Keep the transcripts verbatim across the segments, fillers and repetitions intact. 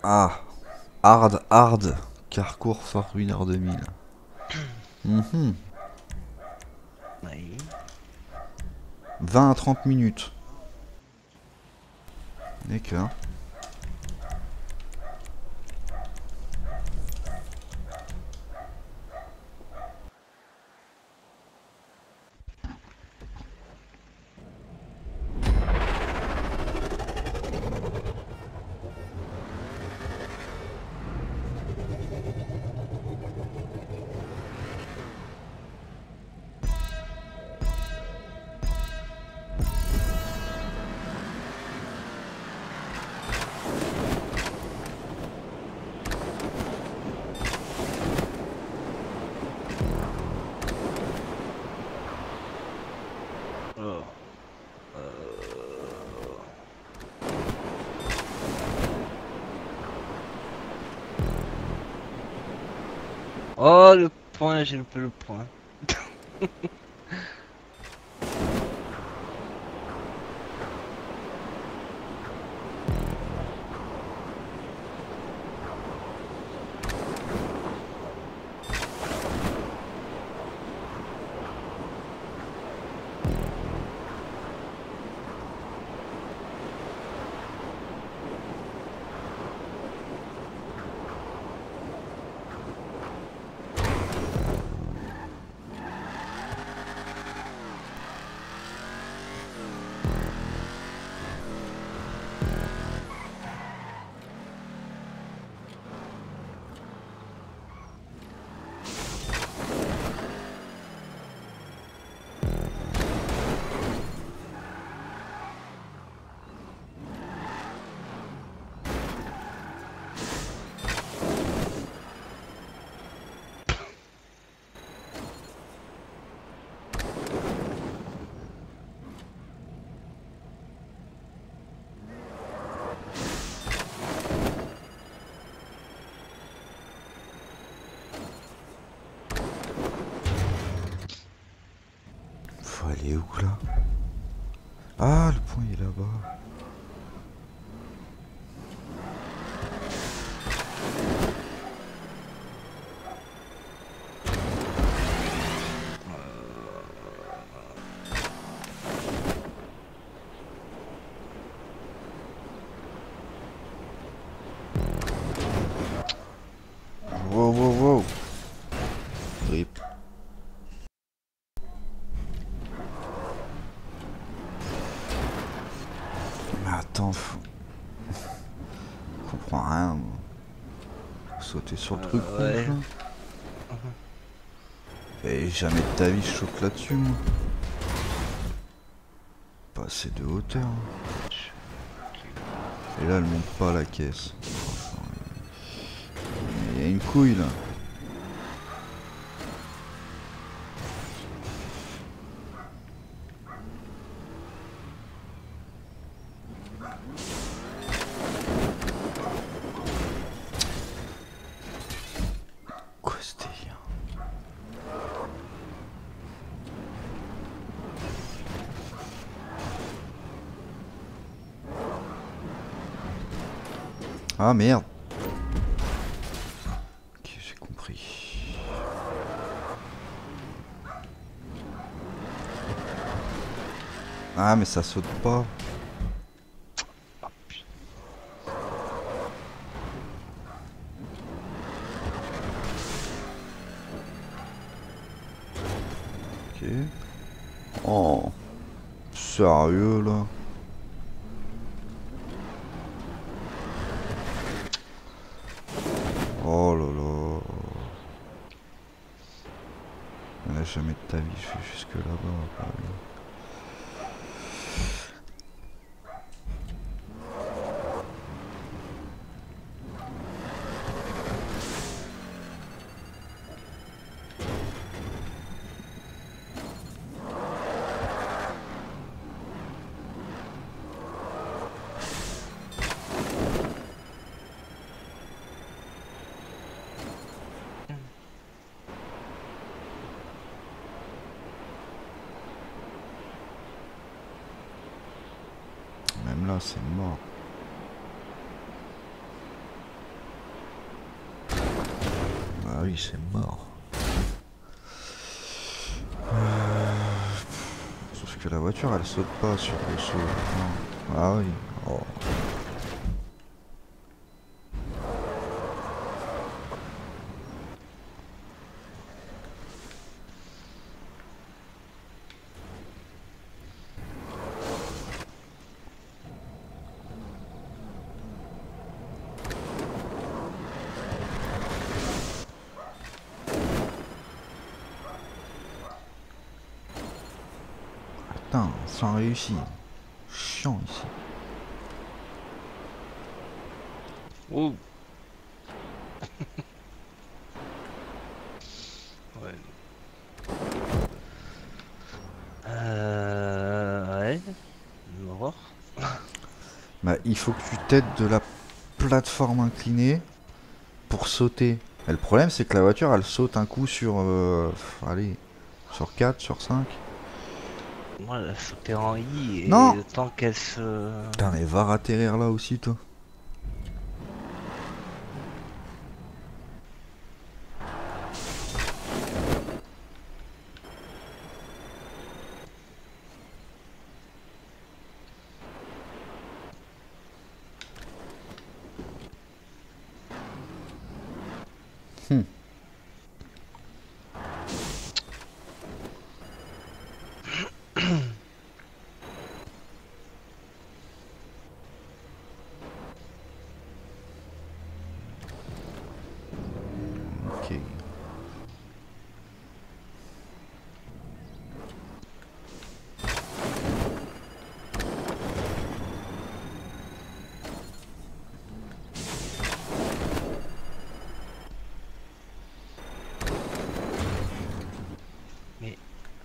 Ah, hard, hard. Carcours Fort Winner deux mille. Mhm. Oui. vingt à trente minutes. D'accord. Oh. Euh... oh, le point, j'ai loupé le point. Faut aller où là? Ah, le point il est là-bas. Wow, wow, wow. Rip. Mais attends, faut... je comprends rien, moi. Faut sauter sur le truc Euh, rouge ouais. là. Et jamais de ta vie je saute là-dessus, moi. Pas assez de hauteur. Et là, elle monte pas la caisse. Il y a une couille là. Quoi ce délire? Ah merde. Ok, j'ai compris. Ah mais ça saute pas. Ok. Oh. Sérieux là? Oh là là. On a jamais de ta vie, je suis jusque là-bas. Même là, c'est mort. oui, c'est mort. Euh... Sauf que la voiture, elle saute pas sur le saut. Non. Ah oui. Oh. Putain, sans réussi. Chiant ici. Oh. Ouais. Euh... Ouais. On va voir. Bah, il faut que tu t'aides de la plateforme inclinée pour sauter. Et le problème, c'est que la voiture, elle saute un coup sur... Euh, allez, sur quatre, sur cinq. Moi, elle a sauté en I et Non! le temps qu'elle se... Putain, mais va atterrir là aussi, toi. Hmm. Ok. Mais...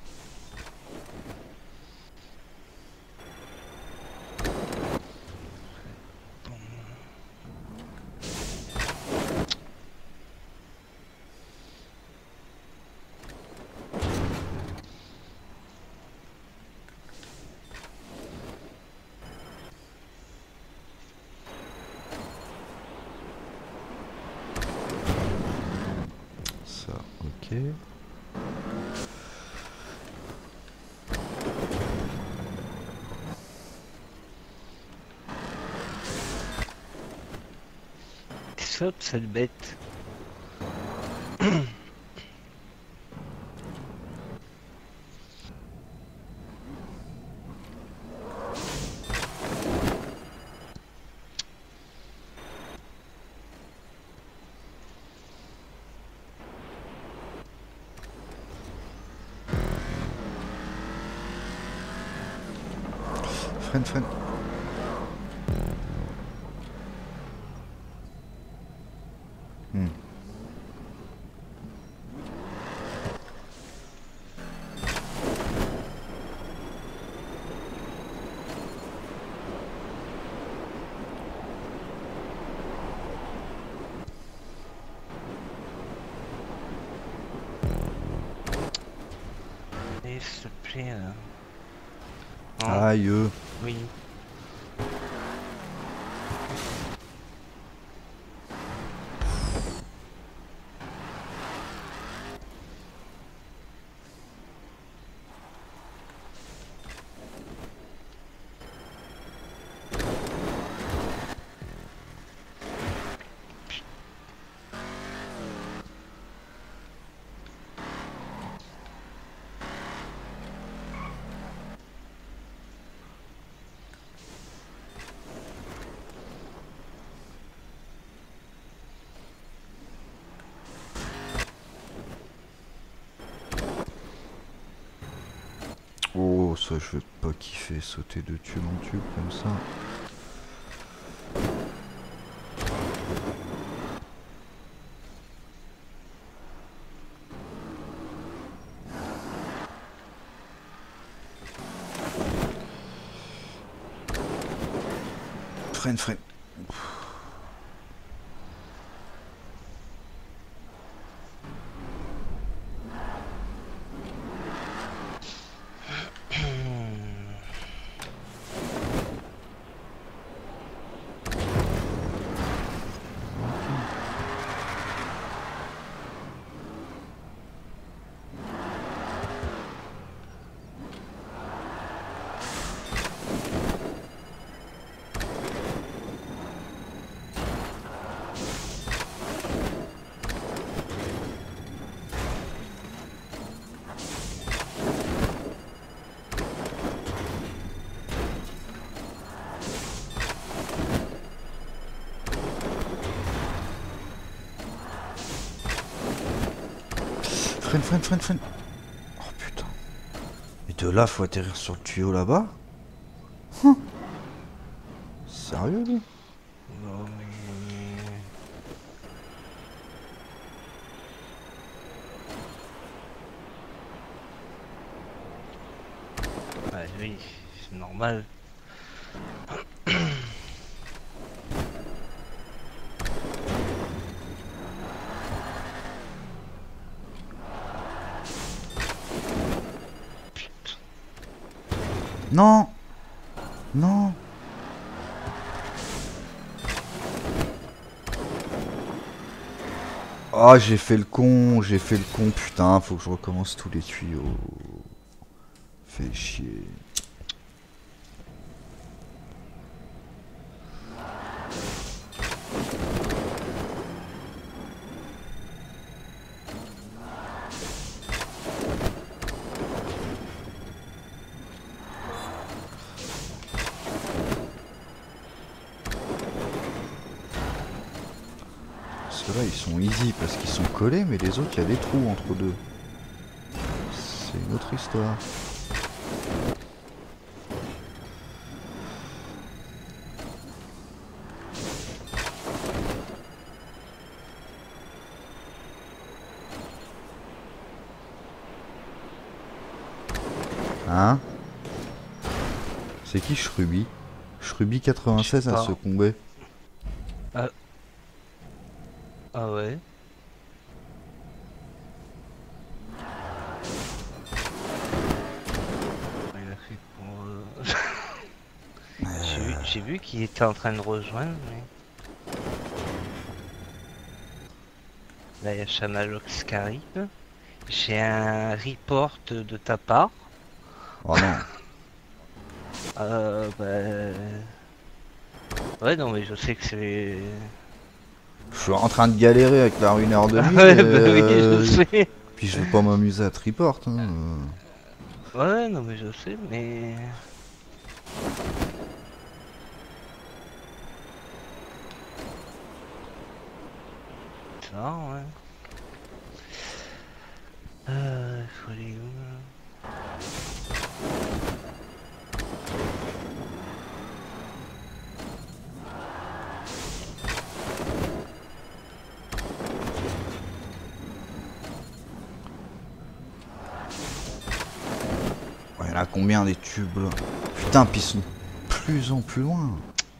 Ça, ok. Saute cette bête. Freine, freine. Hmm. Et s'il te plaît, là. Non. Aïe. euh. Oui. Oh, ça, je vais pas kiffer sauter de tube en tube comme ça. Freine, freine. freine, freine, freine, freine. Oh putain. Et de là, faut atterrir sur le tuyau là-bas. Hum. Sérieux, lui? Non, mais... Ouais, oui, c'est normal. Non. Non. Ah, j'ai fait le con, j'ai fait le con, putain, faut que je recommence tous les tuyaux. Fait chier. Parce que là, ils sont easy parce qu'ils sont collés, mais les autres, il y a des trous entre deux. C'est une autre histoire. Hein? C'est qui Shruby? Shruby quatre-vingt-seize à se comber. Ah, ah ouais. Il a fait pour... euh, J'ai vu, j'ai vu qu'il était en train de rejoindre, mais... Là, il y a Chamalox qui arrive. J'ai un report de ta part. Oh non. Euh, bah... Ouais, non, mais je sais que c'est... Je suis en train de galérer avec la ruine heure deux mille. Ouais, et, bah oui, euh, je sais. Puis je veux pas m'amuser à triport. Hein. Ouais, non, mais je sais, mais... Ça, ouais. Euh, faut aller où, là? Ouais, il y en a combien des tubes là? Putain, puis ils sont de plus en plus loin.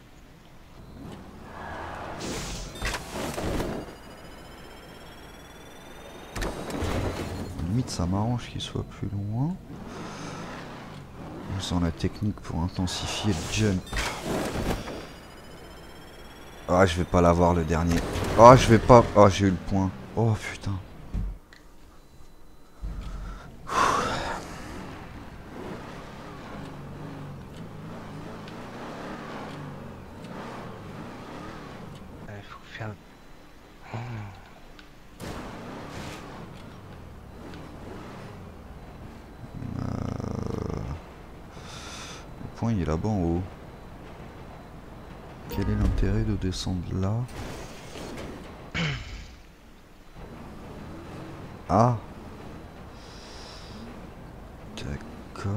Limite, ça m'arrange qu'ils soient plus loin. On sent la technique pour intensifier le jump. Ah, je vais pas l'avoir le dernier. Ah, je vais pas. Ah, j'ai eu le point. Oh putain. Il faut faire... Oh. Le point il est là-bas en haut. Quel est l'intérêt de descendre là? Ah. D'accord.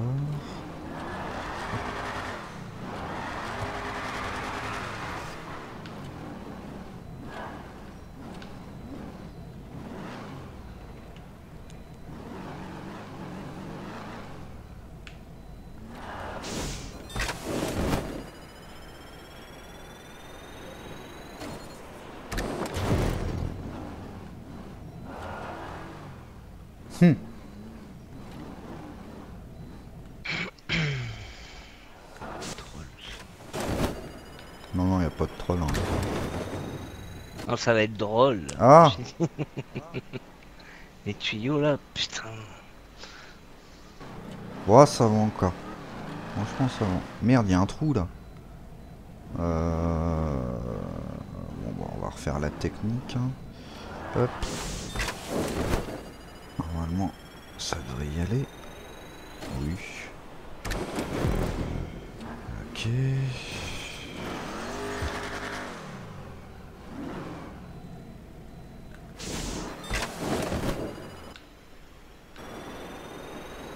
Hmm. Non, non, y a pas de troll. Hein. Non, ça va être drôle. Ah. Les tuyaux là, putain. Ouais, ça va encore. Franchement, ça va. Merde, y a un trou là. Euh... Bon, bah, on va refaire la technique. Hein. Hop. Normalement, ça devrait y aller. Oui. Ok.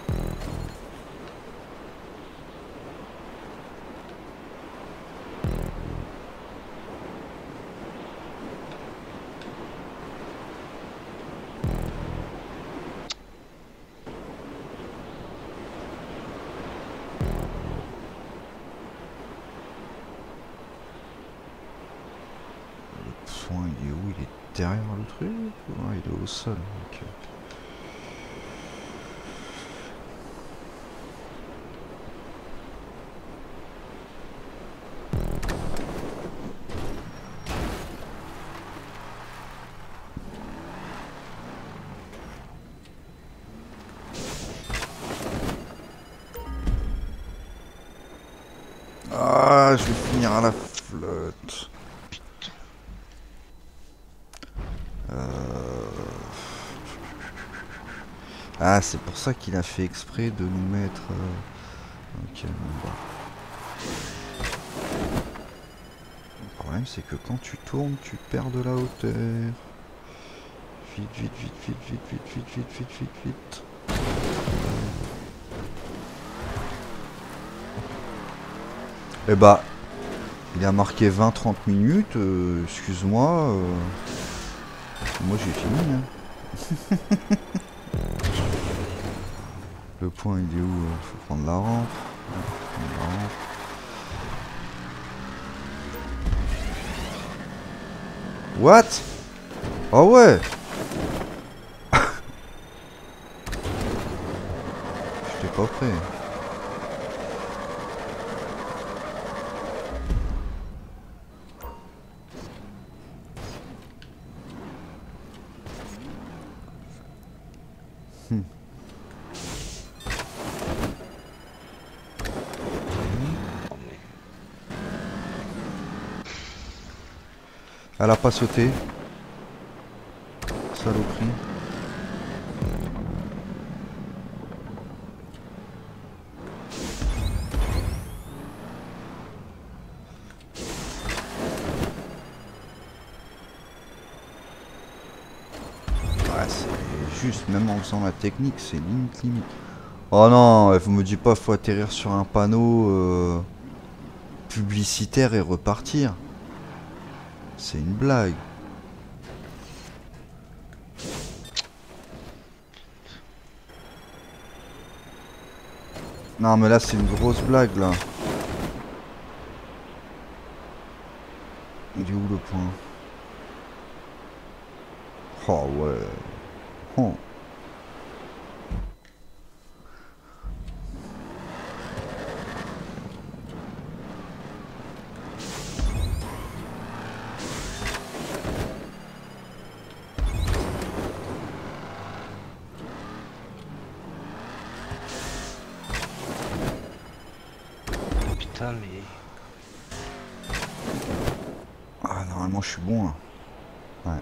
Soin, il est où? Il est derrière le truc? Ouais, il est au sol. Ok. Ah, je vais finir à la flotte. Euh... Ah, c'est pour ça qu'il a fait exprès de nous mettre... euh, Ok, bon bah. Le problème, c'est que quand tu tournes, tu perds de la hauteur. Vite, vite, vite, vite, vite, vite, vite, vite, vite, vite, vite. Eh bah, il a marqué vingt trente minutes, euh, excuse-moi. Euh... Moi j'ai fini. Hein. Le point il est où? Faut prendre la rampe. Faut prendre la rampe. What? Oh ouais. J'étais pas prêt. Hmm. Elle a pas sauté. Saloperie. Ouais, c'est juste, même en faisant la technique, c'est limite limite. Oh non, vous me dites pas faut atterrir sur un panneau euh, publicitaire et repartir. C'est une blague. Non mais là c'est une grosse blague là. Il est où le point? Oh ouais. Oh. Putain, mais... Ah normalement je suis bon là. Ouais.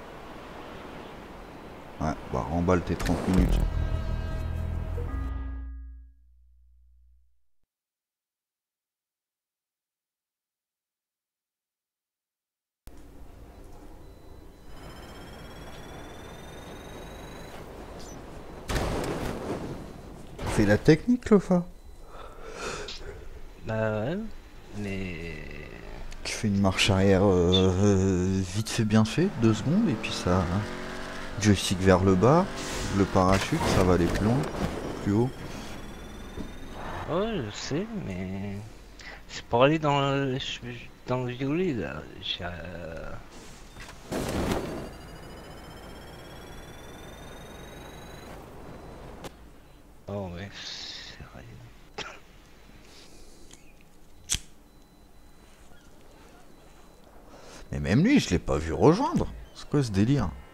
Ouais, bah remballe tes trente minutes. C'est la technique le fa. Bah ouais, mais... Tu fais une marche arrière euh, euh, vite fait bien fait, deux secondes et puis ça... Joystick vers le bas, le parachute, ça va aller plus loin, plus haut. Ouais, je sais, mais... C'est pour aller dans le... dans le violet, là. J'ai... euh, Oh ouais, c'est vrai. Mais même lui, je l'ai pas vu rejoindre. C'est quoi ce délire?